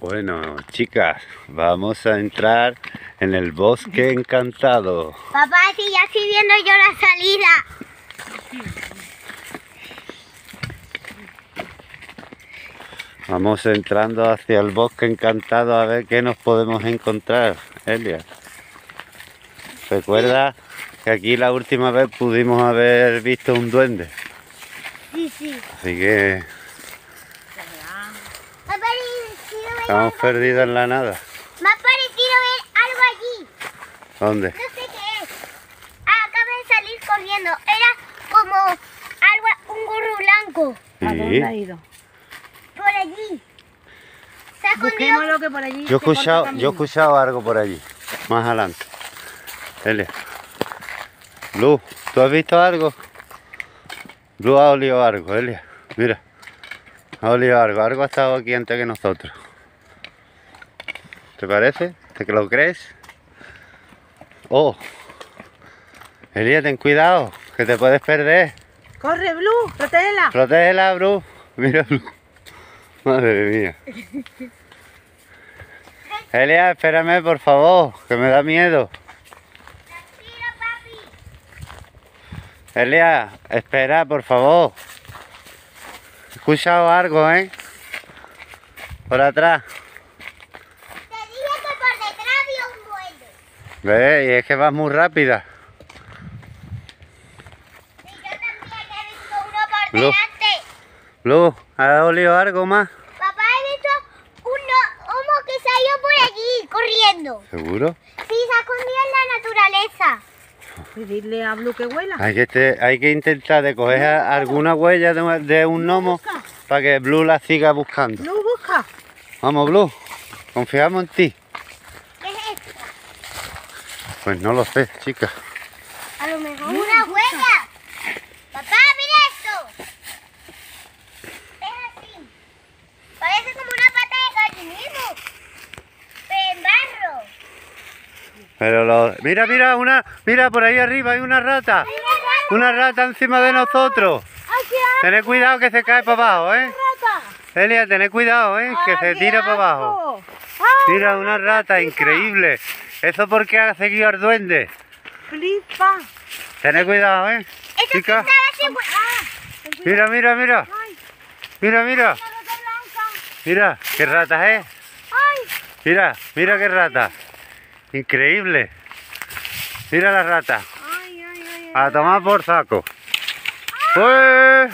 Bueno, chicas, vamos a entrar en el bosque encantado. Papá, si ya estoy viendo yo la salida. Vamos entrando hacia el bosque encantado a ver qué nos podemos encontrar, Elia. ¿Recuerda que aquí la última vez pudimos haber visto un duende? Sí, sí. Así que Me ha parecido ver estamos algo. perdidos en la nada. Me ha parecido ver algo allí. ¿Dónde? No sé qué es. Acaba de salir corriendo. Era como algo, un gorro blanco. ¿A Sí. dónde ha ido? Por allí. Se ha escondido. Busquémoslo que por allí. Yo he se corta escuchado, camino. yo he escuchado algo por allí, más adelante. Elia. Blue, ¿tú has visto algo? Blue ha olido algo, Elia. Mira. Ha olido algo. Algo ha estado aquí antes que nosotros. ¿Te parece? ¿Te lo crees? Oh. Elia, ten cuidado, que te puedes perder. ¡Corre, Blue! ¡Protégela! Protégela, Blue. Mira, Blue. Madre mía. Elia, espérame, por favor, que me da miedo. Tranquilo, papi. Elia, espera, por favor. He escuchado algo, ¿eh? Por atrás. Te dije que por detrás había un duende. Ve, y es que vas muy rápida. Y yo también he visto uno por Blue. delante. Blue, ¿has olido algo más? Papá, he visto uno que se ha ido por allí, corriendo. ¿Seguro? Sí, se ha escondido en la naturaleza. Pedirle a Blue que huela. Hay que intentar de coger alguna huella de un gnomo para que Blue la siga buscando. Blue, busca. Vamos, Blue, confiamos en ti. ¿Qué es esto? Pues no lo sé, chica. A lo mejor una huella. Papá, mira esto. Es así. Parece como una pata de gallinero. Pero en barro. Pero mira por ahí arriba hay una rata. Una rata encima de nosotros. ¡Ay, qué Tened cuidado que se cae para abajo, ¿eh? rata! Elia, tened cuidado, ¿eh? Que se tira para abajo. Mira, una rata increíble. ¿Eso por qué ha seguido al duende? Flipa. Tened cuidado, ¿eh? Eso que Chica, estaba así. mira. Mira. La rata blanca. Mira, qué rata es. ¡Ay! Mira qué rata. Increíble. Mira la rata. Ay, ay, ay. A tomar por saco. Pues,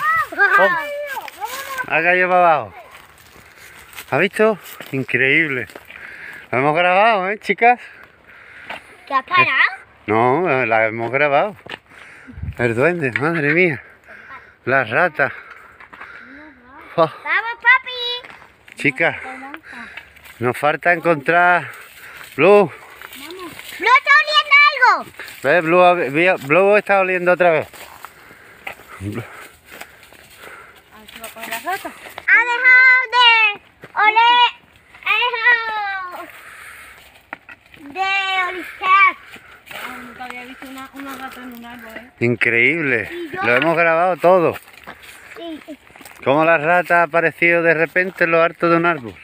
ha caído para abajo. ¿Ha visto? Increíble. Lo hemos grabado, ¿eh, chicas? ¿Qué has parado? No, la hemos grabado. El duende, madre mía. La rata. Oh, Vamos, papi. chicas, nos falta encontrar Blue. ¿No está oliendo algo? ¿Ves? Blue está oliendo otra vez. A ver si va a coger la rata. Ha dejado de oler. Ha dejado de oliscar. Nunca había visto una rata en un árbol, ¿eh? Increíble. Lo hemos grabado todo. Sí. Cómo la rata ha aparecido de repente en lo alto de un árbol.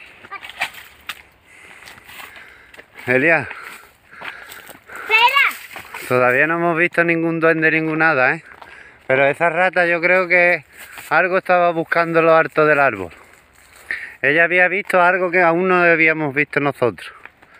Elia, Espera. todavía no hemos visto ningún duende, ningún nada, ¿eh? Pero esa rata yo creo que algo estaba buscando en lo alto del árbol. Ella había visto algo que aún no habíamos visto nosotros.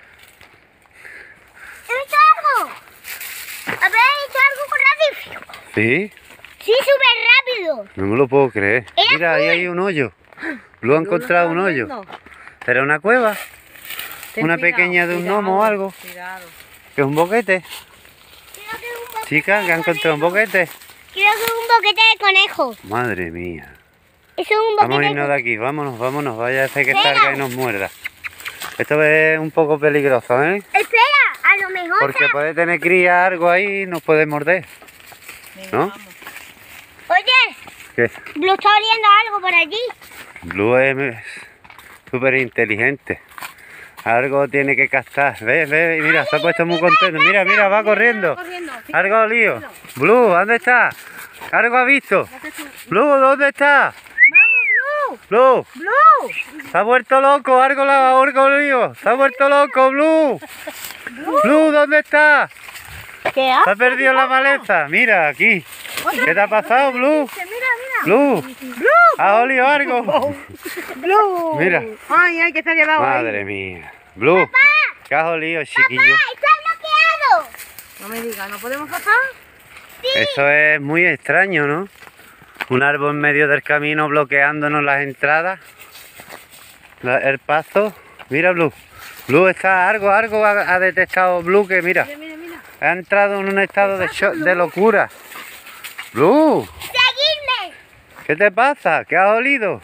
¿He visto algo? ¿Habéis visto algo con radio? ¿Sí? Sí, súper rápido. No me lo puedo creer. Era Mira, ahí hay un hoyo. Lo ha encontrado un hoyo. ¿Será una cueva? Una pequeña de un gnomo o algo. Cuidado. ¿Que es un boquete? Creo que es un boquete. Chica, que ha encontrado un boquete. Creo que es un boquete de conejo. Madre mía. Eso es un Vamos a boquete irnos de aquí, vámonos. Vaya a ser que Venga. salga y nos muerda. Esto es un poco peligroso, ¿eh? Espera, a lo mejor. Porque puede tener cría algo ahí y nos puede morder. Venga, ¿No? vamos. Oye, ¿Qué? lo está oliendo algo por allí. Blue es súper inteligente. Algo tiene que captar. Ve, mira, se ha puesto muy contento. Mira, va corriendo. Algo ha olido. Blue, ¿dónde está? Algo ha visto. Blue, ¿dónde está? ¡Vamos, Blue. Blue. Se ha vuelto loco, algo lío. Se ha vuelto loco, Blue. Blue, ¿dónde está? ¿Qué Se ha perdido la maleza. Mira, aquí. ¿Qué te ha pasado, Blue? Mira, mira. Blue. Blue. ¿Has olido algo? Blue. Mira. Ay, que se ha quedado ahí. Madre mía. Blue, ¿qué has olido, chiquillo? ¡Está bloqueado! No me digas, ¿no podemos pasar? Eso es muy extraño, ¿no? Un árbol en medio del camino bloqueándonos las entradas. El paso. Mira, Blue. Blue está algo ha detectado Blue que mira. Mira, mira. Ha entrado en un estado de shock, de locura. Blue, ¡Seguidme! ¿qué te pasa? ¿Qué has olido?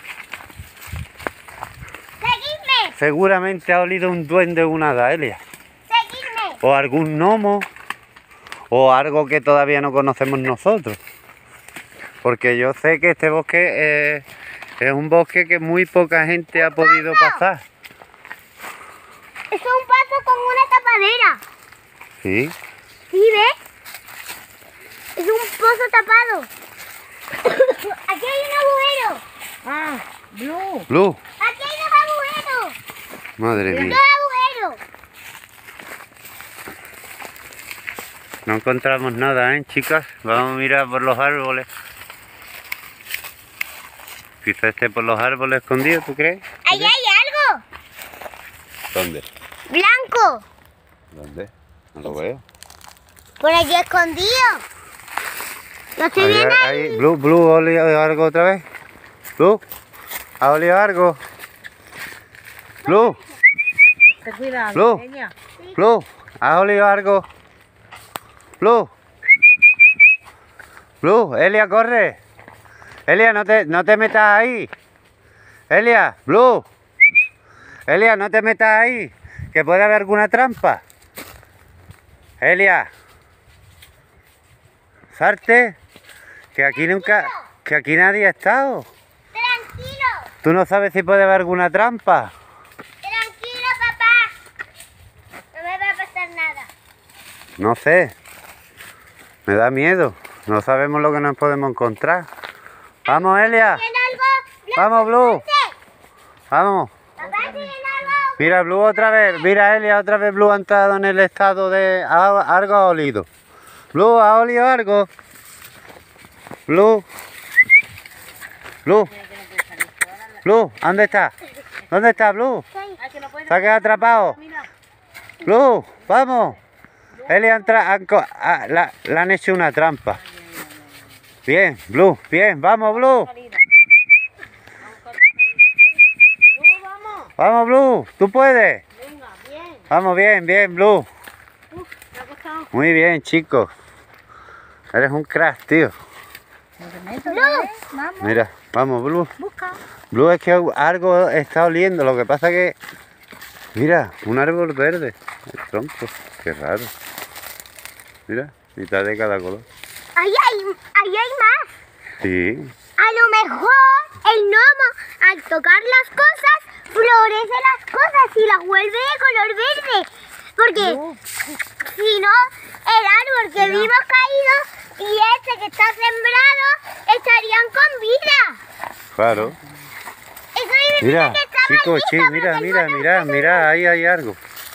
¡Seguidme! Seguramente ha olido un duende o una hada, Elia. ¡Seguidme! O algún gnomo. O algo que todavía no conocemos nosotros. Porque yo sé que este bosque es un bosque que muy poca gente ha podido pasar. Es un paso con una tapadera. Sí. ¿Sí, ves? Es un pozo tapado. Aquí hay un agujero. Ah, Blue. Blue, Aquí hay dos agujeros. madre Dos mía. agujeros. No encontramos nada, chicas. Vamos a mirar por los árboles. Quizá esté por los árboles escondido, ¿tú crees? Ahí hay algo. ¿Dónde? Blanco. ¿Dónde? No lo veo. Por allí escondido. Lo estoy viendo ahí. Ahí. Blue, ¿ha olido algo otra vez? Blue, ¿ha olido algo? Blue, Ten cuidado, Blue. pequeña. Blue, ¿has olido algo? Blue. Blue, Elia, corre. Elia, no te metas ahí. Elia, Blue. Elia, no te metas ahí. Que puede haber alguna trampa. Elia. Salte. Que aquí nadie ha estado. Tranquilo. Tú no sabes si puede haber alguna trampa. Tranquilo, papá. No me va a pasar nada. No sé. Me da miedo. No sabemos lo que nos podemos encontrar. Vamos, Elia. ¿Tiene algo? Vamos, Blue. Vamos. Papá, ¿tiene algo? Mira, Blue otra vez. Mira, Elia, otra vez Blue ha entrado en el estado de... Algo ha olido. Blue, ¿ha olido algo? Blue. Blue. Blue, ¿dónde está? ¿Dónde está Blue? Ay, que no puede. ¿Se ha quedado atrapado? Mira. Blue, vamos. Elia le han hecho una trampa. Bien, Blue, bien. Vamos, Blue. Salida. Vamos con otra salida. Blue, vamos. Vamos, Blue. Tú puedes. Venga, bien. Vamos, bien, bien, Blue. Me ha costado. Muy bien, chicos. Eres un crack, tío. Vamos. Mira, vamos, Blue. Busca. Blue, es que algo está oliendo. Lo que pasa que... Mira, un árbol verde. El tronco. Qué raro. Mira, mitad de cada color. Ahí hay más. Sí. A lo mejor el gnomo, al tocar las cosas, florece las cosas y las vuelve de color verde. Porque si no, el árbol que vimos caído y este que está sembrado estarían con vida. Claro. Eso significa Mira, que estaba chicos, listo porque mira, el mira, gnomo mira, está mira, ahí hay algo.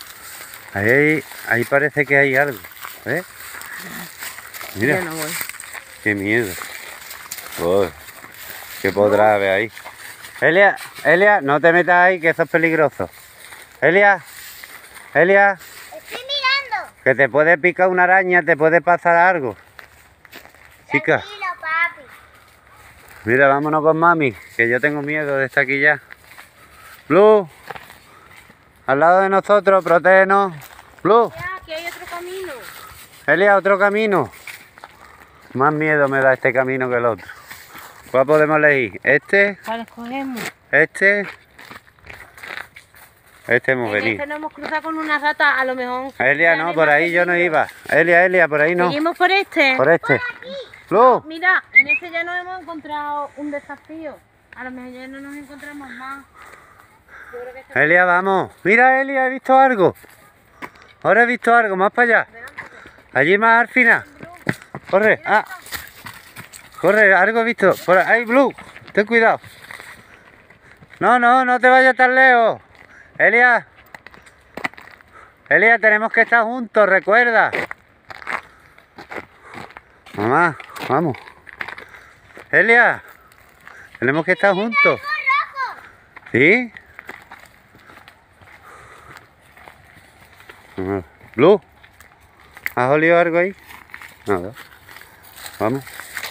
Ahí parece que hay algo. ¿Ves? Mira, Yo no voy. qué miedo. Uy, ¿qué podrá haber ahí? Elia, no te metas ahí, que eso es peligroso. Elia, Estoy mirando. que te puede picar una araña, te puede pasar algo. Chica, Tranquilo, papi. mira, vámonos con mami, que yo tengo miedo de estar aquí ya. Blue, al lado de nosotros, protégenos. Blue, Ya, que hay otro camino. Elia, otro camino. Más miedo me da este camino que el otro. ¿Cuál podemos elegir? ¿Este? ¿Cuál escogemos? ¿Este? Este hemos En venido. este nos hemos cruzado con una rata, a lo mejor. Elia, no, por ahí yo no iba. Elia, por ahí no. Seguimos por este. Por este. Blue, Mira, en este ya nos hemos encontrado un desafío. A lo mejor ya no nos encontramos más. Yo creo que este... Elia, vamos. Mira, Elia, he visto algo. Ahora he visto algo, más para allá. Allí más al final. Corre, corre, algo he visto. Por ahí, Blue, ten cuidado. No, no, no te vayas tan lejos. Elia. Elia, tenemos que estar juntos, recuerda. Mamá, vamos. Elia, tenemos que estar juntos. ¿Sí? Blue, ¿has olido algo ahí? Nada. Vamos.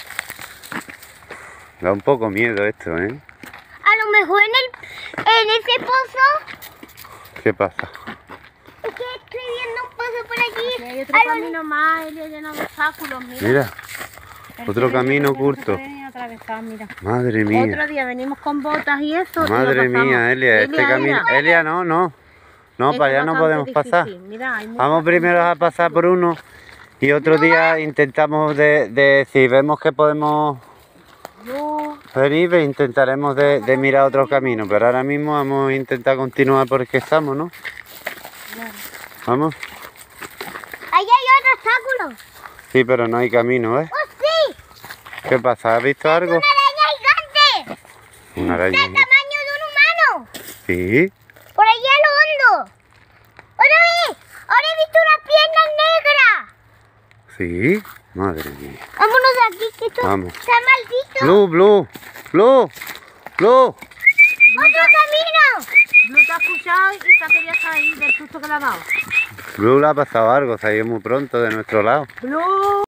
Da un poco miedo esto, ¿eh? A lo mejor en ese pozo. ¿Qué pasa? Es que estoy viendo un pozo por aquí. Aquí hay otro camino más, Elia, lleno de obstáculos, mira. Mira, Pero otro que camino no se oculto. pueden atravesar, mira. Madre mía. Otro día venimos con botas y eso. y Madre lo pasamos. mía, Elia, este camino. mira, Elia, no, no. No, esto para allá es no bastante podemos pasar. difícil. Mira, hay muchas Vamos primero a pasar por uno y otro día intentamos de si vemos que podemos Yo, venir, intentaremos de mirar otro camino, pero ahora mismo vamos a intentar continuar por el que estamos, ¿no? Vamos. Ahí hay otro obstáculo. Sí, pero no hay camino, ¿eh? ¡Oh, sí! ¿Qué pasa? ¿Has visto algo? ¡Una araña gigante! Una araña. ¡Del tamaño de un humano! Sí. Por allá a lo hondo. ¡Otra vez! ¡Ahora he visto una pierna negra! Sí. Madre mía. Vámonos de aquí, que esto Vamos. está maldito. Blue, Blue, Blue, Blue. ¡Otro camino! Blue te ha escuchado y te quería salir del susto que le ha dado. Blue le ha pasado algo, se ha ido muy pronto de nuestro lado. Blue.